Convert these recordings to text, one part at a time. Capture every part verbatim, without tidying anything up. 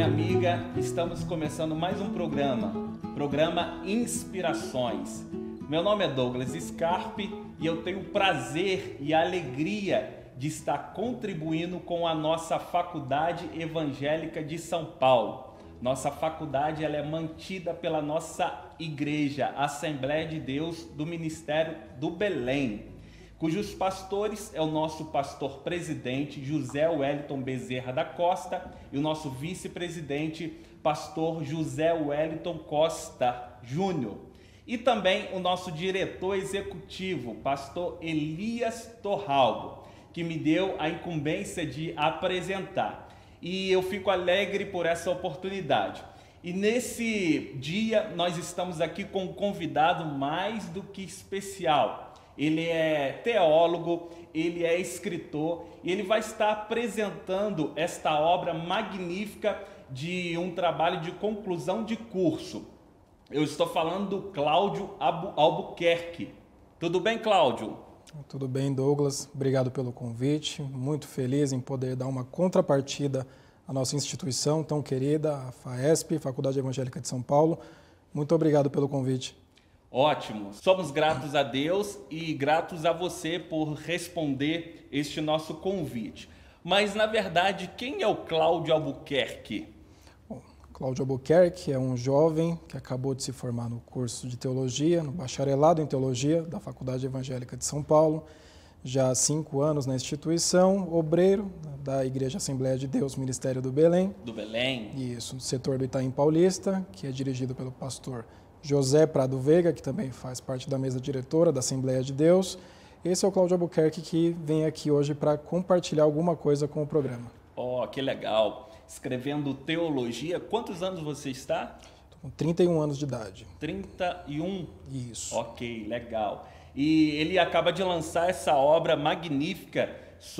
amiga, estamos começando mais um programa, programa Inspirações. Meu nome é Douglas Scarpe e eu tenho o prazer e a alegria de estar contribuindo com a nossa Faculdade Evangélica de São Paulo. Nossa faculdade ela é mantida pela nossa igreja, Assembleia de Deus do Ministério do Belém, cujos pastores é o nosso pastor-presidente José Wellington Bezerra da Costa e o nosso vice-presidente, pastor José Wellington Costa Júnior. E também o nosso diretor executivo, pastor Elias Torralbo, que me deu a incumbência de apresentar. E eu fico alegre por essa oportunidade. E nesse dia nós estamos aqui com um convidado mais do que especial. Ele é teólogo, ele é escritor e ele vai estar apresentando esta obra magnífica de um trabalho de conclusão de curso. Eu estou falando do Cláudio Albuquerque. Tudo bem, Cláudio? Tudo bem, Douglas. Obrigado pelo convite. Muito feliz em poder dar uma contrapartida à nossa instituição tão querida, a FAESP, Faculdade Evangélica de São Paulo. Muito obrigado pelo convite. Ótimo. Somos gratos a Deus e gratos a você por responder este nosso convite. Mas, na verdade, quem é o Cláudio Albuquerque? Bom, Cláudio Albuquerque é um jovem que acabou de se formar no curso de Teologia, no bacharelado em Teologia da Faculdade Evangélica de São Paulo, já há cinco anos na instituição, obreiro da Igreja Assembleia de Deus, Ministério do Belém. Do Belém. Isso, no setor do Itaim Paulista, que é dirigido pelo pastor José Prado Veiga, que também faz parte da mesa diretora da Assembleia de Deus. Esse é o Cláudio Albuquerque que vem aqui hoje para compartilhar alguma coisa com o programa. Oh, que legal! Escrevendo teologia, quantos anos você está? Estou com trinta e um anos de idade. trinta e um? Isso. Ok, legal. E ele acaba de lançar essa obra magnífica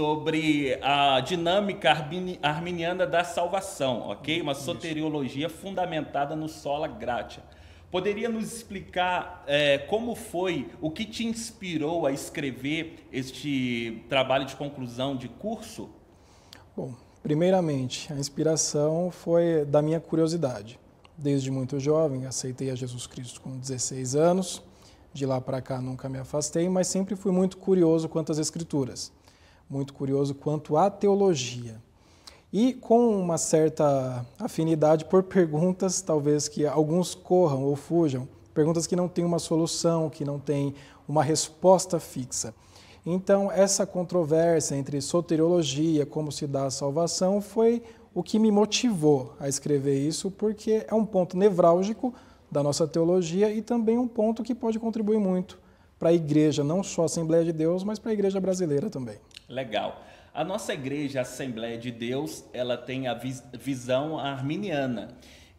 sobre a dinâmica arminiana da salvação, ok? Uma soteriologia fundamentada no sola gratia. Poderia nos explicar é, como foi, o que te inspirou a escrever este trabalho de conclusão de curso? Bom, primeiramente, a inspiração foi da minha curiosidade. Desde muito jovem, aceitei a Jesus Cristo com dezesseis anos. De lá para cá nunca me afastei, mas sempre fui muito curioso quanto às Escrituras. Muito curioso quanto à teologia. E com uma certa afinidade por perguntas, talvez que alguns corram ou fujam, perguntas que não têm uma solução, que não têm uma resposta fixa. Então, essa controvérsia entre soteriologia, como se dá a salvação, foi o que me motivou a escrever isso, porque é um ponto nevrálgico da nossa teologia e também um ponto que pode contribuir muito para a igreja, não só a Assembleia de Deus, mas para a igreja brasileira também. Legal. A nossa igreja, a Assembleia de Deus, ela tem a visão arminiana.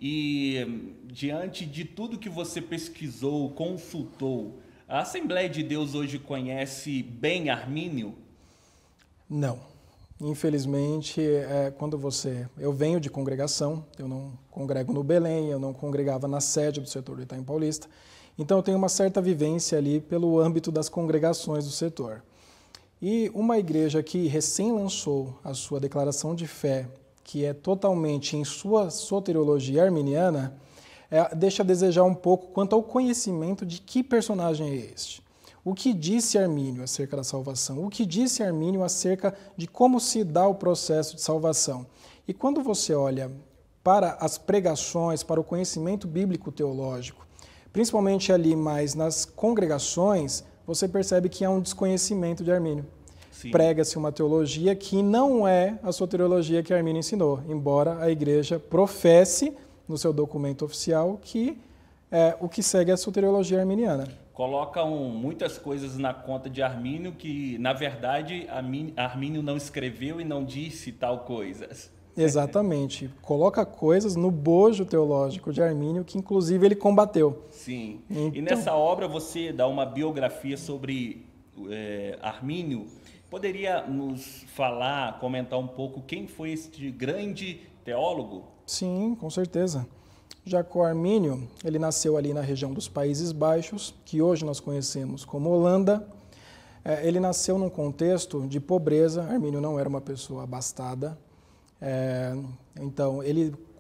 E diante de tudo que você pesquisou, consultou, a Assembleia de Deus hoje conhece bem Armínio? Não. Infelizmente, é, quando você... Eu venho de congregação, eu não congrego no Belém, eu não congregava na sede do setor do Itaim Paulista, então eu tenho uma certa vivência ali pelo âmbito das congregações do setor. E uma igreja que recém lançou a sua declaração de fé, que é totalmente em sua soteriologia arminiana, é, deixa a desejar um pouco quanto ao conhecimento de que personagem é este. O que disse Armínio acerca da salvação? O que disse Armínio acerca de como se dá o processo de salvação? E quando você olha para as pregações, para o conhecimento bíblico-teológico, principalmente ali mais nas congregações, você percebe que há um desconhecimento de Armínio. Prega-se uma teologia que não é a soteriologia que Armínio ensinou, embora a igreja professe no seu documento oficial que é, o que segue é a soteriologia arminiana. Colocam muitas coisas na conta de Armínio que, na verdade, Armínio não escreveu e não disse tal coisas. Exatamente. Coloca coisas no bojo teológico de Armínio que, inclusive, ele combateu. Sim. Então... E nessa obra você dá uma biografia sobre é, Armínio. Poderia nos falar, comentar um pouco quem foi este grande teólogo? Sim, com certeza. Jacó Armínio, ele nasceu ali na região dos Países Baixos, que hoje nós conhecemos como Holanda. Ele nasceu num contexto de pobreza. Armínio não era uma pessoa abastada. É, então, ele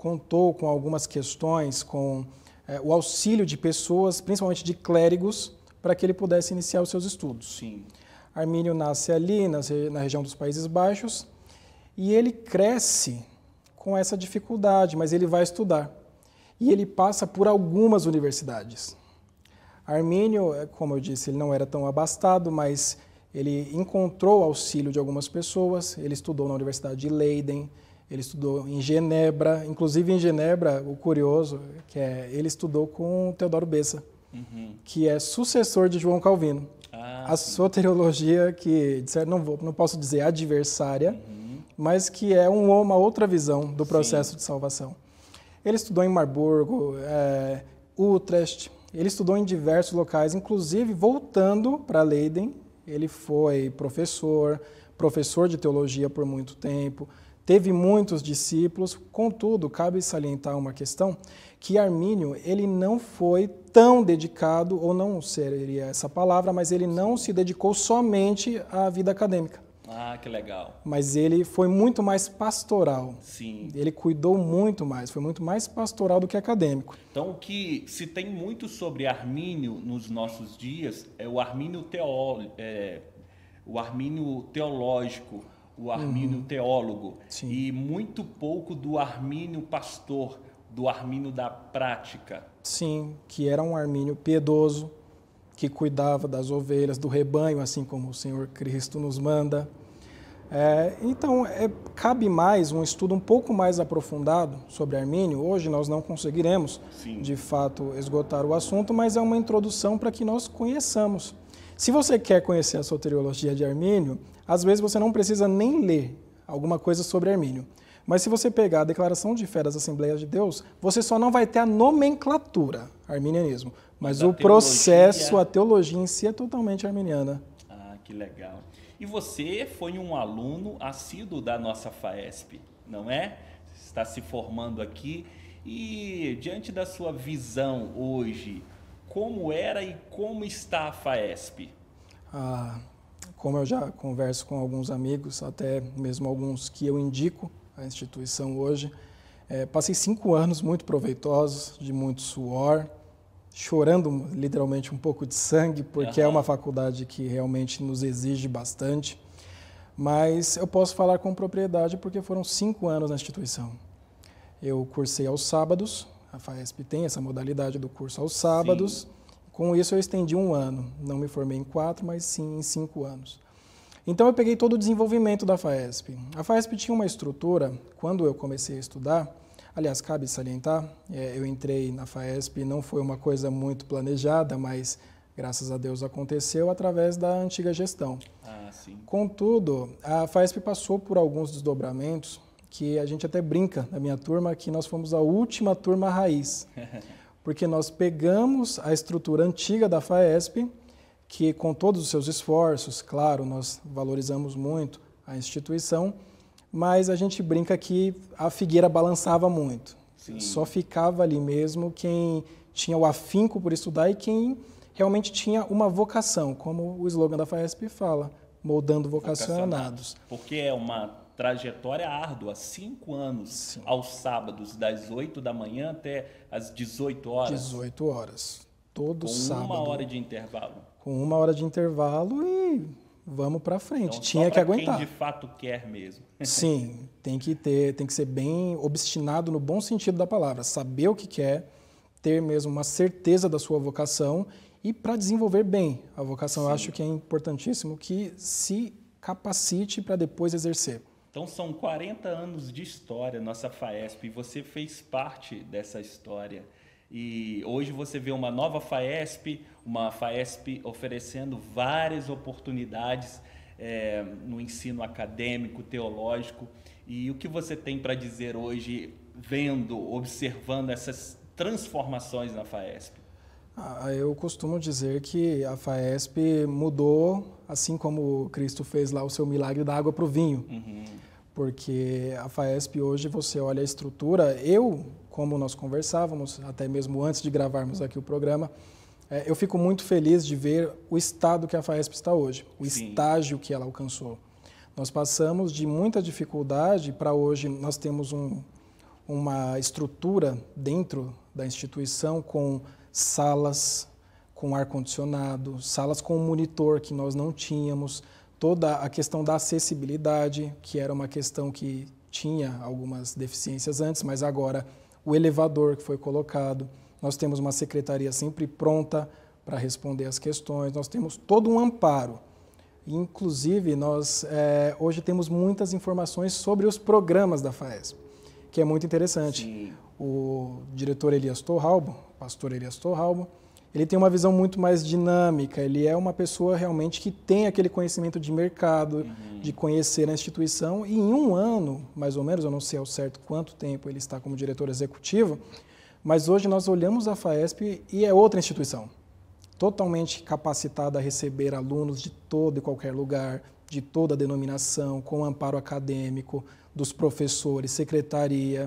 contou com algumas questões, com é, o auxílio de pessoas, principalmente de clérigos, para que ele pudesse iniciar os seus estudos. Sim. Armínio nasce ali, na, na região dos Países Baixos, e ele cresce com essa dificuldade, mas ele vai estudar. E ele passa por algumas universidades. Armínio, como eu disse, ele não era tão abastado, mas ele encontrou auxílio de algumas pessoas. Ele estudou na Universidade de Leiden, ele estudou em Genebra. Inclusive, em Genebra, o curioso que é ele estudou com Teodoro Bessa, uhum. que é sucessor de João Calvino. Ah, a sim. soteriologia que, não, vou, não posso dizer adversária, uhum. mas que é um, uma outra visão do processo sim. de salvação. Ele estudou em Marburgo, é, Utrecht, ele estudou em diversos locais, inclusive voltando para Leiden, ele foi professor, professor de teologia por muito tempo, teve muitos discípulos. Contudo, cabe salientar uma questão, que Armínio ele não foi tão dedicado, ou não seria essa palavra, mas ele não se dedicou somente à vida acadêmica. Ah, que legal. Mas ele foi muito mais pastoral. Sim. Ele cuidou muito mais, foi muito mais pastoral do que acadêmico. Então, o que se tem muito sobre Armínio nos nossos dias é o Armínio, teó, é, o Armínio teológico, o Armínio uhum. teólogo, Sim. e muito pouco do Armínio pastor, do Armínio da prática. Sim, que era um Armínio piedoso, que cuidava das ovelhas, do rebanho, assim como o Senhor Cristo nos manda. É, então, é, cabe mais um estudo um pouco mais aprofundado sobre Armínio. Hoje nós não conseguiremos, Sim. de fato, esgotar o assunto, mas é uma introdução para que nós conheçamos. Se você quer conhecer a soteriologia de Armínio, às vezes você não precisa nem ler alguma coisa sobre Armínio. Mas se você pegar a Declaração de Fé das Assembleias de Deus, você só não vai ter a nomenclatura, arminianismo, mas, mas o teologia... processo, a teologia em si é totalmente arminiana. Ah, que legal. E você foi um aluno assíduo da nossa FAESP, não é? Está se formando aqui e, diante da sua visão hoje, como era e como está a FAESP? Ah, como eu já converso com alguns amigos, até mesmo alguns que eu indico a instituição hoje, é, passei cinco anos muito proveitosos, de muito suor, chorando literalmente um pouco de sangue, porque uhum. é uma faculdade que realmente nos exige bastante, mas eu posso falar com propriedade porque foram cinco anos na instituição. Eu cursei aos sábados, a FAESP tem essa modalidade do curso aos sábados, Sim. com isso eu estendi um ano, não me formei em quatro, mas sim em cinco anos. Então eu peguei todo o desenvolvimento da FAESP. A FAESP tinha uma estrutura, quando eu comecei a estudar, aliás, cabe salientar, é, eu entrei na FAESP, não foi uma coisa muito planejada, mas graças a Deus aconteceu através da antiga gestão. Ah, sim. Contudo, a FAESP passou por alguns desdobramentos que a gente até brinca na minha turma que nós fomos a última turma raiz, porque nós pegamos a estrutura antiga da FAESP, que com todos os seus esforços, claro, nós valorizamos muito a instituição, mas a gente brinca que a figueira balançava muito. Sim. Só ficava ali mesmo quem tinha o afinco por estudar e quem realmente tinha uma vocação, como o slogan da FAESP fala, moldando vocacionados. Porque é uma trajetória árdua, cinco anos, Sim. aos sábados, das oito da manhã até as dezoito horas. dezoito horas, todo com sábado. Com uma hora de intervalo. Com uma hora de intervalo e vamos para frente. Então, Tinha só que aguentar. Quem de fato quer mesmo. Sim, tem que ter, tem que ser bem obstinado no bom sentido da palavra, saber o que quer, ter mesmo uma certeza da sua vocação e para desenvolver bem a vocação, Sim. eu acho que é importantíssimo que se capacite para depois exercer. Então são quarenta anos de história nossa FAESP e você fez parte dessa história. E hoje você vê uma nova FAESP, uma FAESP oferecendo várias oportunidades é, no ensino acadêmico, teológico. E o que você tem para dizer hoje, vendo, observando essas transformações na FAESP? Ah, eu costumo dizer que a FAESP mudou, assim como Cristo fez lá o seu milagre da água para o vinho. Uhum. Porque a FAESP hoje, você olha a estrutura, eu... como nós conversávamos, até mesmo antes de gravarmos aqui o programa, é, eu fico muito feliz de ver o estado que a FAESP está hoje, o Sim. estágio que ela alcançou. Nós passamos de muita dificuldade para hoje, nós temos um, uma estrutura dentro da instituição com salas com ar-condicionado, salas com monitor que nós não tínhamos, toda a questão da acessibilidade, que era uma questão que tinha algumas deficiências antes, mas agora o elevador que foi colocado, nós temos uma secretaria sempre pronta para responder às questões, nós temos todo um amparo. Inclusive, nós é, hoje temos muitas informações sobre os programas da FAESP, que é muito interessante. Sim. O diretor Elias Torralbo, o pastor Elias Torralbo, ele tem uma visão muito mais dinâmica, ele é uma pessoa realmente que tem aquele conhecimento de mercado, uhum. de conhecer a instituição, e em um ano, mais ou menos, eu não sei ao certo quanto tempo ele está como diretor executivo, mas hoje nós olhamos a FAESP e é outra instituição, totalmente capacitada a receber alunos de todo e qualquer lugar, de toda a denominação, com amparo acadêmico, dos professores, secretaria,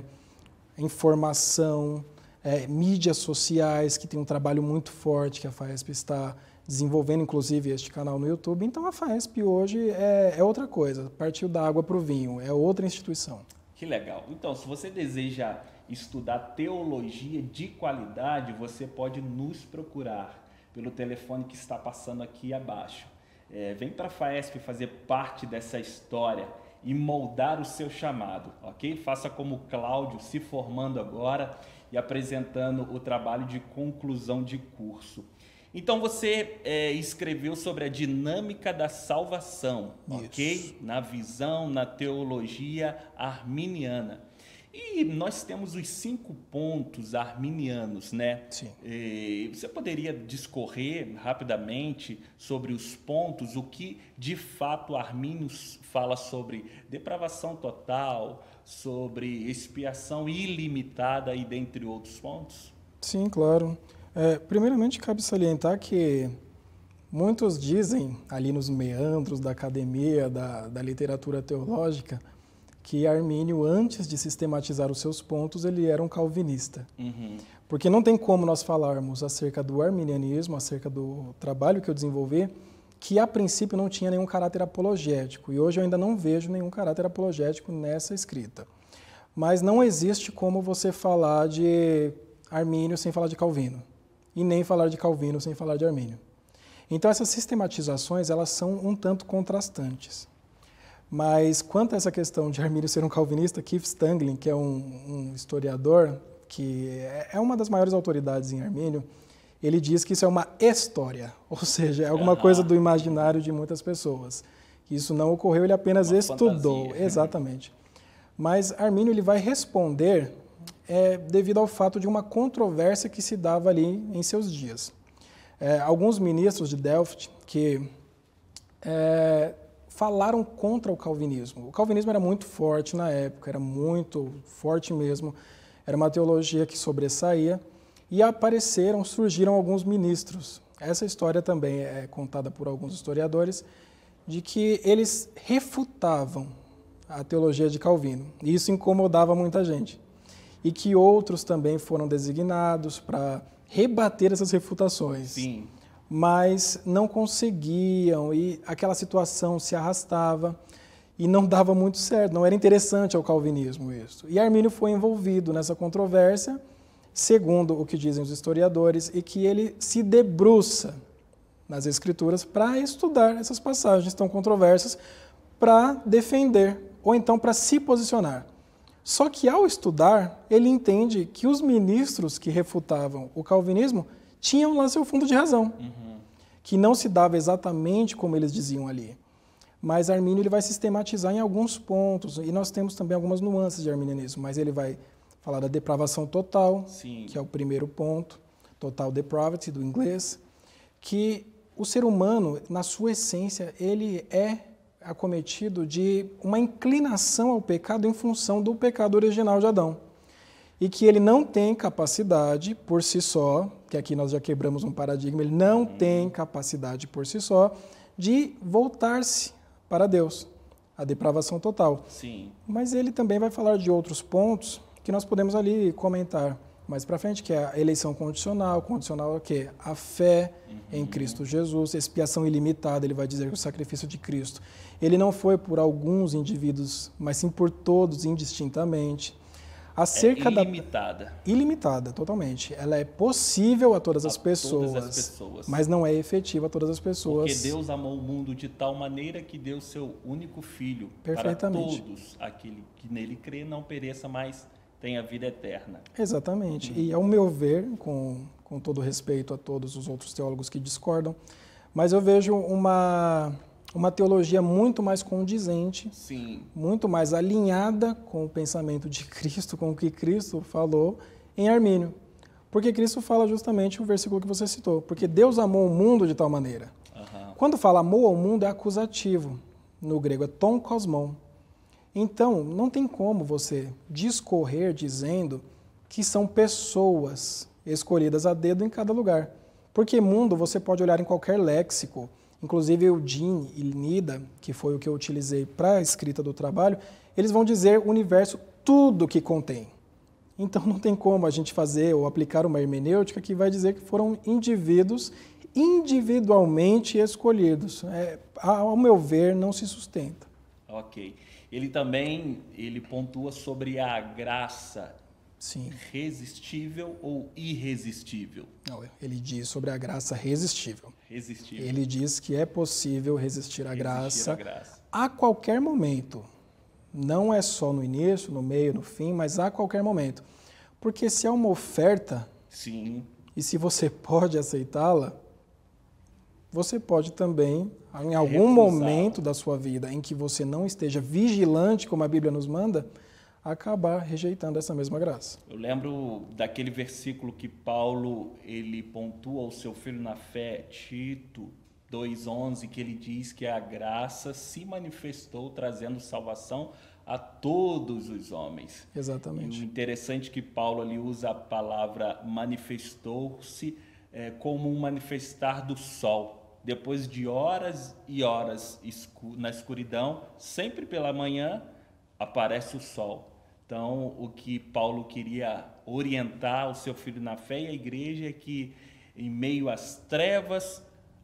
informação, É, mídias sociais, que tem um trabalho muito forte que a FAESP está desenvolvendo, inclusive este canal no YouTube. Então a FAESP hoje é, é outra coisa, partiu da água para o vinho, é outra instituição. Que legal. Então, se você deseja estudar teologia de qualidade, você pode nos procurar pelo telefone que está passando aqui abaixo. É, vem para a FAESP fazer parte dessa história e moldar o seu chamado, ok? Faça como o Cláudio, se formando agora e apresentando o trabalho de conclusão de curso. Então você é, escreveu sobre a dinâmica da salvação, Isso. ok? Na visão, na teologia arminiana. E nós temos os cinco pontos arminianos, né? Sim. E você poderia discorrer rapidamente sobre os pontos, o que de fato Armínio fala sobre depravação total, sobre expiação ilimitada e dentre outros pontos? Sim, claro. É, primeiramente, cabe salientar que muitos dizem, ali nos meandros da academia, da, da literatura teológica, que Armínio, antes de sistematizar os seus pontos, ele era um calvinista. Uhum. Porque não tem como nós falarmos acerca do arminianismo, acerca do trabalho que eu desenvolvi, que a princípio não tinha nenhum caráter apologético. E hoje eu ainda não vejo nenhum caráter apologético nessa escrita. Mas não existe como você falar de Armínio sem falar de Calvino. E nem falar de Calvino sem falar de Armínio. Então essas sistematizações, elas são um tanto contrastantes. Mas quanto a essa questão de Armínio ser um calvinista, Keith Stanglin, que é um, um historiador, que é uma das maiores autoridades em Armínio, ele diz que isso é uma história, ou seja, é alguma uhum. coisa do imaginário de muitas pessoas. Isso não ocorreu, ele apenas uma estudou. Fantasia. Exatamente. Mas Armínio ele vai responder é, devido ao fato de uma controvérsia que se dava ali em seus dias. É, alguns ministros de Delft que é, falaram contra o calvinismo. O calvinismo era muito forte na época, era muito forte mesmo, era uma teologia que sobressaía, e apareceram, surgiram alguns ministros. Essa história também é contada por alguns historiadores, de que eles refutavam a teologia de Calvino, e isso incomodava muita gente. E que outros também foram designados para rebater essas refutações. Sim. Mas não conseguiam, e aquela situação se arrastava e não dava muito certo, não era interessante ao calvinismo isso. E Armínio foi envolvido nessa controvérsia, segundo o que dizem os historiadores, e que ele se debruça nas Escrituras para estudar essas passagens tão controversas, para defender, ou então para se posicionar. Só que ao estudar, ele entende que os ministros que refutavam o calvinismo tinham lá seu fundo de razão, uhum. que não se dava exatamente como eles diziam ali. Mas Armínio ele vai sistematizar em alguns pontos, e nós temos também algumas nuances de arminianismo, mas ele vai falar da depravação total, Sim. que é o primeiro ponto, total depravity, do inglês, que o ser humano, na sua essência, ele é acometido de uma inclinação ao pecado em função do pecado original de Adão. E que ele não tem capacidade por si só, que aqui nós já quebramos um paradigma, ele não uhum. tem capacidade por si só de voltar-se para Deus, a depravação total. Sim. Mas ele também vai falar de outros pontos que nós podemos ali comentar mais para frente, que é a eleição condicional, condicional é o quê? A fé uhum. em Cristo Jesus, expiação ilimitada, ele vai dizer que o sacrifício de Cristo, ele não foi por alguns indivíduos, mas sim por todos indistintamente. Acerca é ilimitada. Da... Ilimitada, totalmente. Ela é possível a todas a as pessoas, todas as pessoas, mas não é efetiva a todas as pessoas. Porque Deus amou o mundo de tal maneira que deu seu único Filho para todos, aquele que nele crê não pereça, mas tenha vida eterna. Exatamente. Uhum. E ao meu ver, com, com todo respeito a todos os outros teólogos que discordam, mas eu vejo uma... uma teologia muito mais condizente, Sim. muito mais alinhada com o pensamento de Cristo, com o que Cristo falou em Armínio. Porque Cristo fala justamente o versículo que você citou, porque Deus amou o mundo de tal maneira. Uhum. Quando fala amou ao mundo é acusativo, no grego é ton kosmon. Então, não tem como você discorrer dizendo que são pessoas escolhidas a dedo em cada lugar. Porque mundo você pode olhar em qualquer léxico. Inclusive o Jean e Nida, que foi o que eu utilizei para a escrita do trabalho, eles vão dizer o universo tudo que contém. Então não tem como a gente fazer ou aplicar uma hermenêutica que vai dizer que foram indivíduos individualmente escolhidos. É, ao meu ver, não se sustenta. Ok. Ele também ele pontua sobre a graça. Sim. Resistível ou irresistível? Não, ele diz sobre a graça resistível. Resistível. Ele diz que é possível resistir à resistir graça, à graça a qualquer momento. Não é só no início, no meio, no fim, mas a qualquer momento. Porque se é uma oferta, sim, e se você pode aceitá-la, você pode também, em algum momento da sua vida em que você não esteja vigilante, como a Bíblia nos manda, acabar rejeitando essa mesma graça. Eu lembro daquele versículo que Paulo ele pontua ao seu filho na fé, Tito dois, onze, que ele diz que a graça se manifestou trazendo salvação a todos os homens. Exatamente. E o interessante é que Paulo ali usa a palavra manifestou-se é, como um manifestar do sol. Depois de horas e horas escu- na escuridão, sempre pela manhã aparece o sol. Então, o que Paulo queria orientar o seu filho na fé e a igreja é que, em meio às trevas,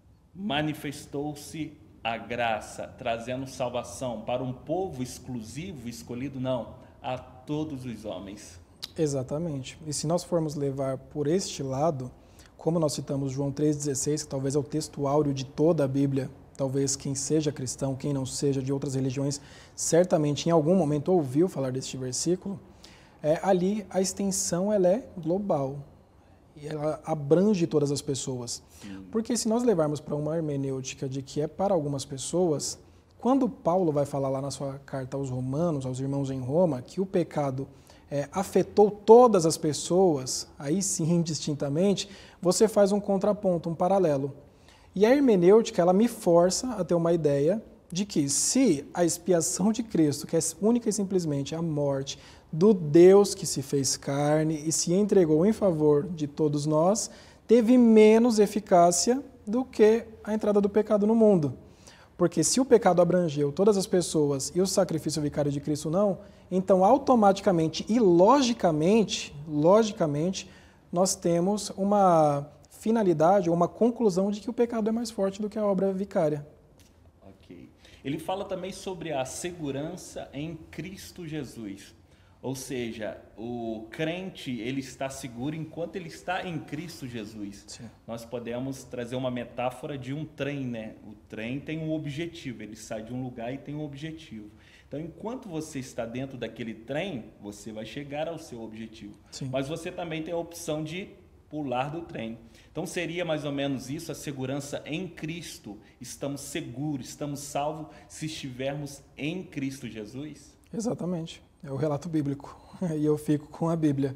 manifestou-se a graça, trazendo salvação para um povo exclusivo, escolhido, não, a todos os homens. Exatamente. E se nós formos levar por este lado, como nós citamos João três dezesseis, que talvez é o texto áureo de toda a Bíblia, talvez quem seja cristão, quem não seja de outras religiões, certamente em algum momento ouviu falar deste versículo, é, ali a extensão ela é global, e ela abrange todas as pessoas. Sim. Porque se nós levarmos para uma hermenêutica de que é para algumas pessoas, quando Paulo vai falar lá na sua carta aos romanos, aos irmãos em Roma, que o pecado é, afetou todas as pessoas, aí sim, indistintamente, você faz um contraponto, um paralelo. E a hermenêutica, ela me força a ter uma ideia de que se a expiação de Cristo, que é única e simplesmente a morte do Deus que se fez carne e se entregou em favor de todos nós, teve menos eficácia do que a entrada do pecado no mundo. Porque se o pecado abrangeu todas as pessoas e o sacrifício vicário de Cristo não, então automaticamente e logicamente, logicamente, nós temos uma finalidade ou uma conclusão de que o pecado é mais forte do que a obra vicária. Ok. Ele fala também sobre a segurança em Cristo Jesus. Ou seja, o crente ele está seguro enquanto ele está em Cristo Jesus. Sim. Nós podemos trazer uma metáfora de um trem, né? O trem tem um objetivo, ele sai de um lugar e tem um objetivo. Então, enquanto você está dentro daquele trem, você vai chegar ao seu objetivo. Sim. Mas você também tem a opção de pular do trem. Então, seria mais ou menos isso, a segurança em Cristo. Estamos seguros, estamos salvos se estivermos em Cristo Jesus? Exatamente. É o relato bíblico. E eu fico com a Bíblia.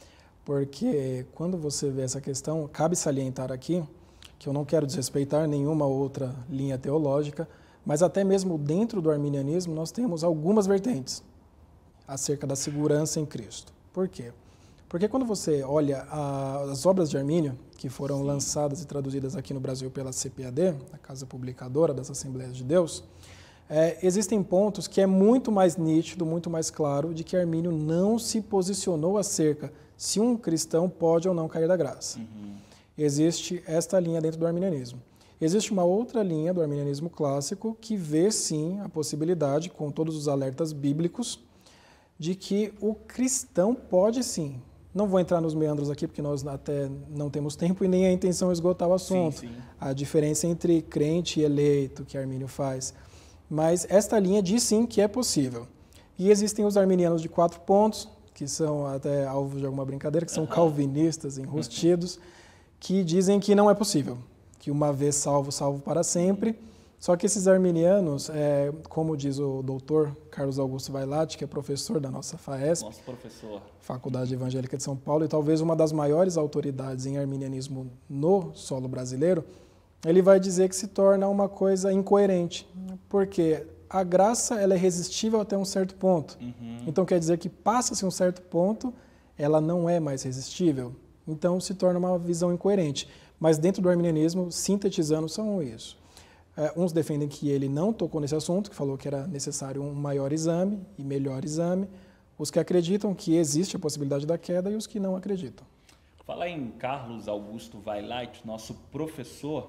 Porque quando você vê essa questão, cabe salientar aqui que eu não quero desrespeitar nenhuma outra linha teológica, mas até mesmo dentro do arminianismo nós temos algumas vertentes acerca da segurança em Cristo. Por quê? Porque quando você olha a, as obras de Armínio, que foram Sim. lançadas e traduzidas aqui no Brasil pela C P A D, a Casa Publicadora das Assembleias de Deus, é, existem pontos que é muito mais nítido, muito mais claro, de que Armínio não se posicionou acerca se um cristão pode ou não cair da graça. Uhum. Existe esta linha dentro do arminianismo. Existe uma outra linha do arminianismo clássico que vê, sim, a possibilidade, com todos os alertas bíblicos, de que o cristão pode sim. Não vou entrar nos meandros aqui, porque nós até não temos tempo e nem a intenção é esgotar o assunto. Sim, sim. A diferença entre crente e eleito, que Armínio faz. Mas esta linha diz sim que é possível. E existem os arminianos de quatro pontos, que são até alvo de alguma brincadeira, que são uhum. calvinistas enrustidos, que dizem que não é possível, que uma vez salvo, salvo para sempre. Só que esses arminianos, é, como diz o doutor Carlos Augusto Vailate, que é professor da nossa FAESP, nosso professor. Faculdade Evangélica de São Paulo, e talvez uma das maiores autoridades em arminianismo no solo brasileiro, ele vai dizer que se torna uma coisa incoerente, porque a graça ela é resistível até um certo ponto. Uhum. Então quer dizer que passa-se um certo ponto, ela não é mais resistível. Então se torna uma visão incoerente. Mas dentro do arminianismo, sintetizando, são isso. É, uns defendem que ele não tocou nesse assunto, que falou que era necessário um maior exame e melhor exame. Os que acreditam que existe a possibilidade da queda e os que não acreditam. Falar em Carlos Augusto Vailate, nosso professor,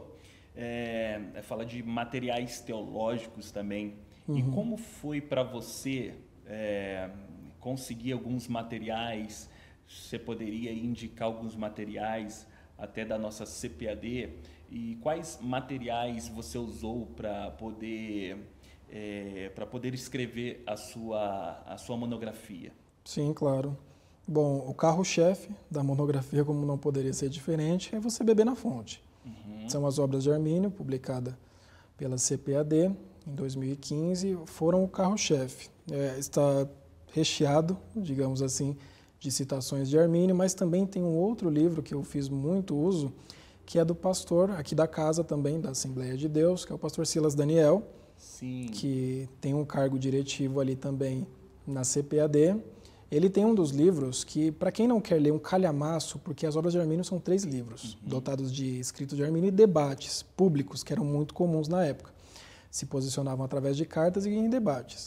é, é, fala de materiais teológicos também. Uhum. E como foi para você é, conseguir alguns materiais? Você poderia indicar alguns materiais até da nossa C P A D? E quais materiais você usou para poder, é, para poder escrever a sua, a sua monografia? Sim, claro. Bom, o carro-chefe da monografia, como não poderia ser diferente, é você beber na fonte. Uhum. São as obras de Armínio, publicadas pela C P A D em dois mil e quinze, foram o carro-chefe. É, está recheado, digamos assim, de citações de Armínio, mas também tem um outro livro que eu fiz muito uso, que é do pastor aqui da casa também, da Assembleia de Deus, que é o pastor Silas Daniel, Sim. que tem um cargo diretivo ali também na C P A D. Ele tem um dos livros que, para quem não quer ler um calhamaço, porque as obras de Armínio são três livros, uhum. dotados de escritos de Armínio e debates públicos, que eram muito comuns na época. Se posicionavam através de cartas e em debates.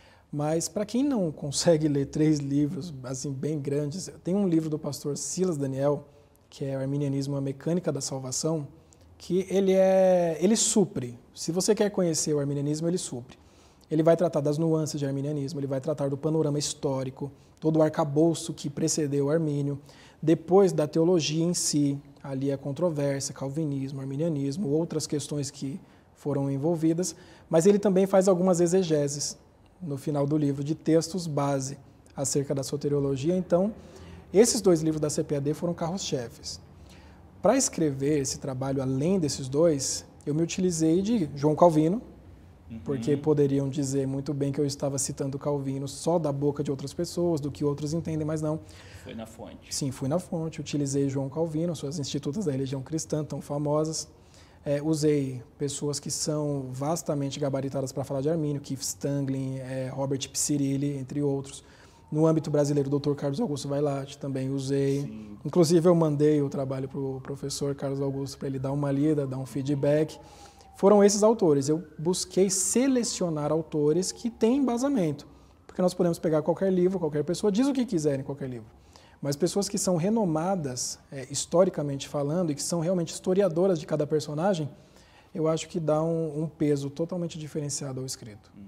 Mas para quem não consegue ler três livros assim bem grandes, tem um livro do pastor Silas Daniel, que é o Arminianismo, a Mecânica da Salvação, que ele, é, ele supre. Se você quer conhecer o arminianismo, ele supre. Ele vai tratar das nuances de arminianismo, ele vai tratar do panorama histórico, todo o arcabouço que precedeu o Armínio, depois da teologia em si, ali a controvérsia, calvinismo, arminianismo, outras questões que foram envolvidas, mas ele também faz algumas exegeses no final do livro, de textos base acerca da soteriologia. Então, esses dois livros da C P A D foram carros-chefes. Para escrever esse trabalho, além desses dois, eu me utilizei de João Calvino, uhum. porque poderiam dizer muito bem que eu estava citando Calvino só da boca de outras pessoas, do que outros entendem, mas não. Foi na fonte. Sim, fui na fonte. Utilizei João Calvino, suas institutas da religião cristã tão famosas. É, usei pessoas que são vastamente gabaritadas para falar de Armínio, Keith Stanglin, é, Robert Picirilli, entre outros. No âmbito brasileiro, o doutor Carlos Augusto Vailate também usei. Sim. Inclusive, eu mandei o trabalho para o professor Carlos Augusto para ele dar uma lida, dar um feedback. Foram esses autores. Eu busquei selecionar autores que têm embasamento, porque nós podemos pegar qualquer livro, qualquer pessoa, diz o que quiser em qualquer livro. Mas pessoas que são renomadas, é, historicamente falando, e que são realmente historiadoras de cada personagem, eu acho que dá um, um peso totalmente diferenciado ao escrito. Hum.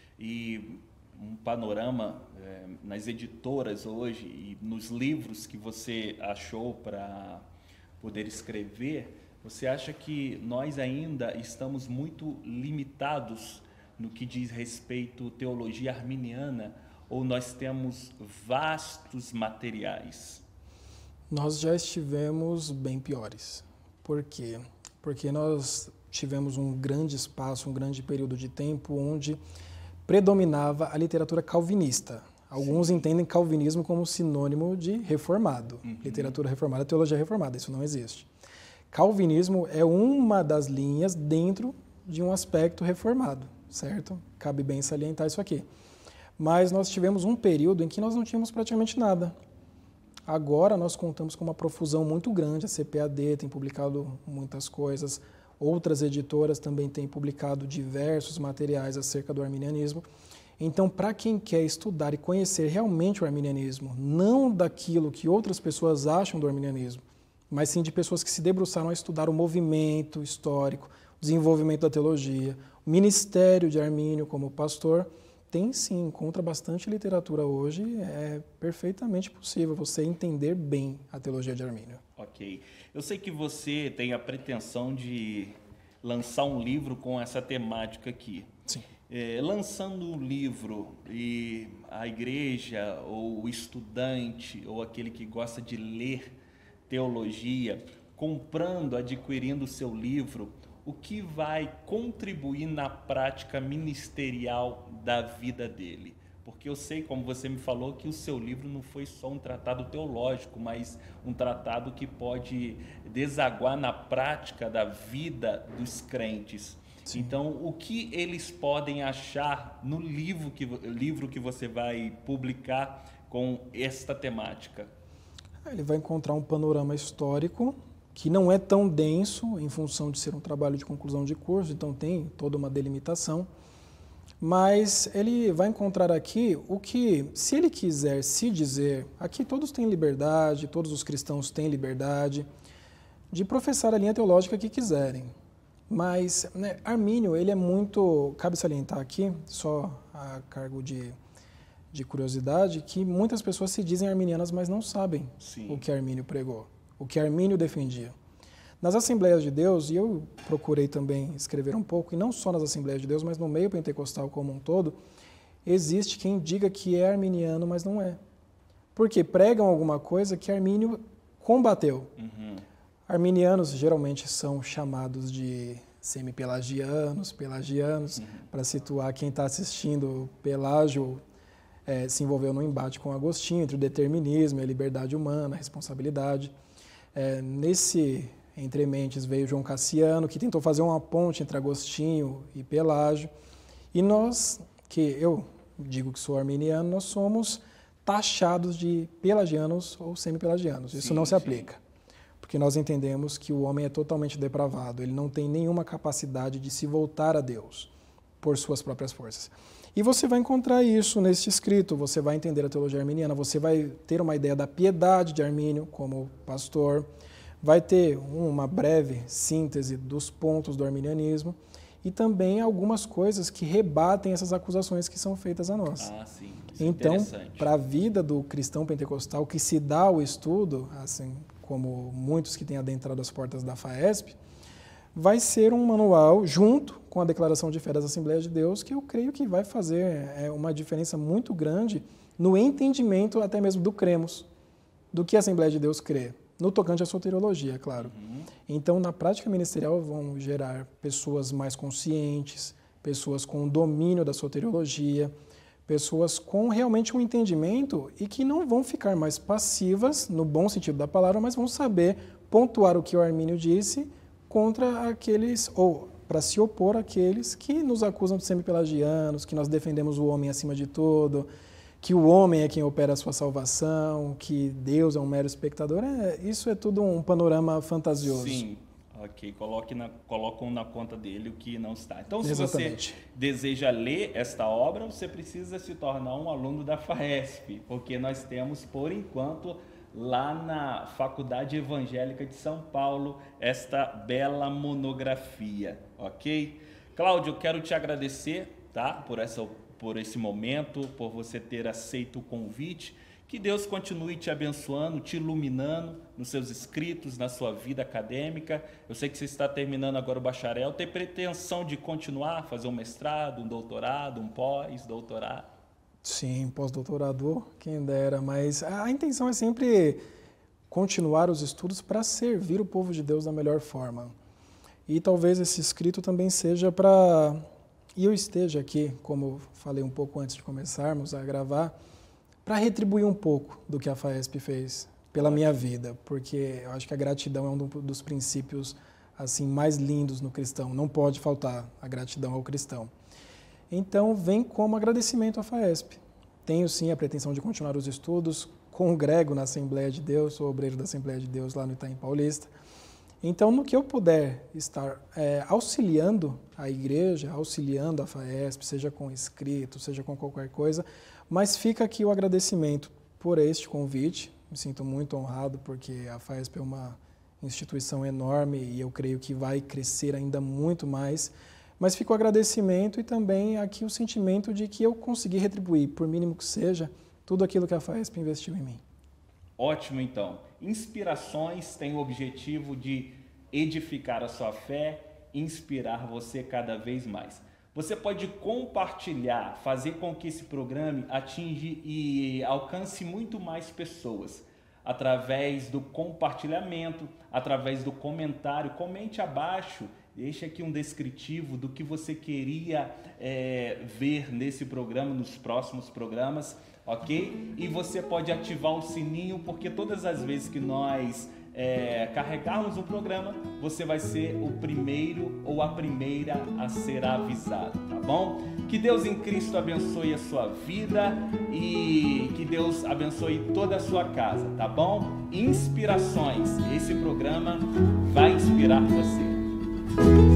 E um panorama é, nas editoras hoje e nos livros que você achou para poder escrever, você acha que nós ainda estamos muito limitados no que diz respeito à teologia arminiana, ou nós temos vastos materiais? Nós já estivemos bem piores. Por quê? Porque nós tivemos um grande espaço, um grande período de tempo onde predominava a literatura calvinista. Alguns Sim. entendem calvinismo como sinônimo de reformado. Uhum. Literatura reformada, teologia reformada, isso não existe. Calvinismo é uma das linhas dentro de um aspecto reformado, certo? Cabe bem salientar isso aqui. Mas nós tivemos um período em que nós não tínhamos praticamente nada. Agora nós contamos com uma profusão muito grande, a C P A D tem publicado muitas coisas, outras editoras também têm publicado diversos materiais acerca do arminianismo. Então, para quem quer estudar e conhecer realmente o arminianismo, não daquilo que outras pessoas acham do arminianismo, mas sim de pessoas que se debruçaram a estudar o movimento histórico, o desenvolvimento da teologia, o ministério de Armínio como pastor, Tem sim, encontra bastante literatura hoje, é perfeitamente possível você entender bem a teologia de Armínio. Ok. Eu sei que você tem a pretensão de lançar um livro com essa temática aqui. Sim. É, lançando um livro e a igreja ou o estudante ou aquele que gosta de ler teologia, comprando, adquirindo o seu livro, o que vai contribuir na prática ministerial da vida dele? Porque eu sei, como você me falou, que o seu livro não foi só um tratado teológico, mas um tratado que pode desaguar na prática da vida dos crentes. Sim. Então, o que eles podem achar no livro que, livro que você vai publicar com esta temática? Ele vai encontrar um panorama histórico que não é tão denso em função de ser um trabalho de conclusão de curso, então tem toda uma delimitação, mas ele vai encontrar aqui o que, se ele quiser se dizer, aqui todos têm liberdade, todos os cristãos têm liberdade de professar a linha teológica que quiserem, mas né, Armínio, ele é muito, cabe salientar aqui, só a cargo de, de curiosidade, que muitas pessoas se dizem arminianas, mas não sabem Sim. o que Armínio pregou, o que Armínio defendia. Nas Assembleias de Deus, e eu procurei também escrever um pouco, e não só nas Assembleias de Deus, mas no meio pentecostal como um todo, existe quem diga que é arminiano, mas não é. Porque pregam alguma coisa que Armínio combateu. Uhum. Arminianos geralmente são chamados de semi-pelagianos, pelagianos, uhum. para situar quem está assistindo. Pelágio é, se envolveu num embate com Agostinho entre o determinismo e a liberdade humana, a responsabilidade. É, nesse entre mentes veio João Cassiano, que tentou fazer uma ponte entre Agostinho e Pelágio. E nós, que eu digo que sou arminiano, nós somos taxados de pelagianos ou semi-pelagianos. Isso sim, não se aplica. Sim. Porque nós entendemos que o homem é totalmente depravado, ele não tem nenhuma capacidade de se voltar a Deus por suas próprias forças. E você vai encontrar isso neste escrito, você vai entender a teologia arminiana, você vai ter uma ideia da piedade de Armínio como pastor, vai ter uma breve síntese dos pontos do arminianismo e também algumas coisas que rebatem essas acusações que são feitas a nós. Ah, sim. Isso então, é para a vida do cristão pentecostal que se dá ao estudo, assim como muitos que têm adentrado as portas da FAESP, vai ser um manual junto com a Declaração de Fé das Assembleias de Deus que eu creio que vai fazer é, uma diferença muito grande no entendimento até mesmo do cremos, do que a Assembleia de Deus crê. No tocante à soteriologia, claro. Uhum. Então, na prática ministerial, vão gerar pessoas mais conscientes, pessoas com domínio da soteriologia, pessoas com realmente um entendimento e que não vão ficar mais passivas, no bom sentido da palavra, mas vão saber pontuar o que o Armínio disse contra aqueles, ou para se opor àqueles que nos acusam de semi-pelagianos, que nós defendemos o homem acima de tudo, que o homem é quem opera a sua salvação, que Deus é um mero espectador, é, isso é tudo um panorama fantasioso. Sim, ok. Coloque na, colocam na conta dele o que não está. Então, se Exatamente. você deseja ler esta obra, você precisa se tornar um aluno da FAESP, porque nós temos, por enquanto, lá na Faculdade Evangélica de São Paulo, esta bela monografia, ok? Cláudio, eu quero te agradecer, tá, por essa oportunidade, por esse momento, por você ter aceito o convite. Que Deus continue te abençoando, te iluminando nos seus escritos, na sua vida acadêmica. Eu sei que você está terminando agora o bacharel. Tem pretensão de continuar, fazer um mestrado, um doutorado, um pós-doutorado? Sim, pós-doutorado, quem dera. Mas a intenção é sempre continuar os estudos para servir o povo de Deus da melhor forma. E talvez esse escrito também seja para... E eu esteja aqui, como falei um pouco antes de começarmos a gravar, para retribuir um pouco do que a FAESP fez pela minha vida, porque eu acho que a gratidão é um dos princípios assim mais lindos no cristão. Não pode faltar a gratidão ao cristão. Então, vem como agradecimento à FAESP. Tenho sim a pretensão de continuar os estudos, congrego na Assembleia de Deus, sou obreiro da Assembleia de Deus lá no Itaim Paulista. Então, no que eu puder estar é, auxiliando a igreja, auxiliando a FAESP, seja com escrito, seja com qualquer coisa, mas fica aqui o agradecimento por este convite. Me sinto muito honrado porque a FAESP é uma instituição enorme e eu creio que vai crescer ainda muito mais, Mas fica o agradecimento e também aqui o sentimento de que eu consegui retribuir, por mínimo que seja, tudo aquilo que a FAESP investiu em mim. Ótimo, então. Inspirações tem o objetivo de edificar a sua fé, inspirar você cada vez mais. Você pode compartilhar, fazer com que esse programa atinja e alcance muito mais pessoas, através do compartilhamento, através do comentário. Comente abaixo, deixe aqui um descritivo do que você queria é, ver nesse programa, nos próximos programas, ok? E você pode ativar o sininho, porque todas as vezes que nós é, carregarmos um programa, você vai ser o primeiro ou a primeira a ser avisado, tá bom? Que Deus em Cristo abençoe a sua vida e que Deus abençoe toda a sua casa, tá bom? Inspirações, esse programa vai inspirar você.